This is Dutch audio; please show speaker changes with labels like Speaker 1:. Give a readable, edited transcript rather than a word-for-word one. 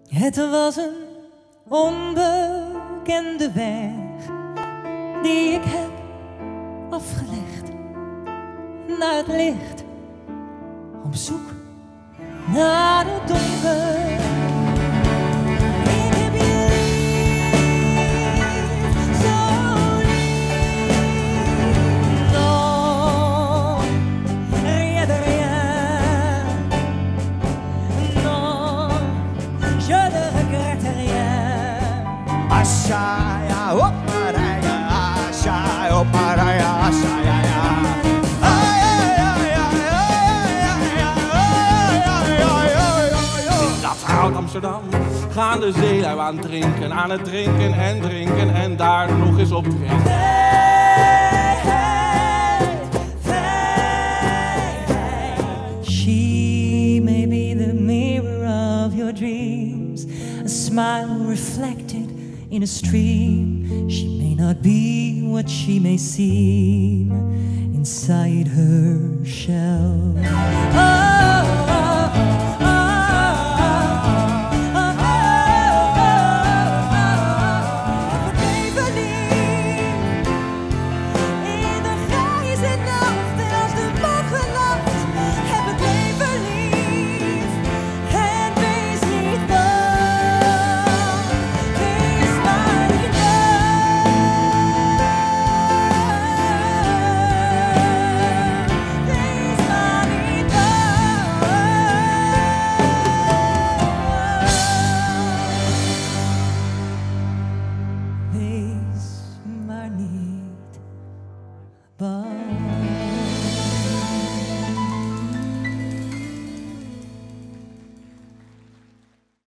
Speaker 1: Het was een onbekende weg die ik heb afgelegd naar het licht, op zoek naar het donker. Ik heb je lief, zo lief. Non, rien de rien. Non, je ne regrette rien.
Speaker 2: Ashaya, oh Maraya, Ashaya, oh Maraya, Ashaya, ja.
Speaker 3: Oud Amsterdam, gaan de zeelui aan het drinken en drinken en daar nog eens op drinken.
Speaker 1: She may be the mirror of your dreams, a smile reflected in a stream. She may not be what she may seem inside her shell. Oh,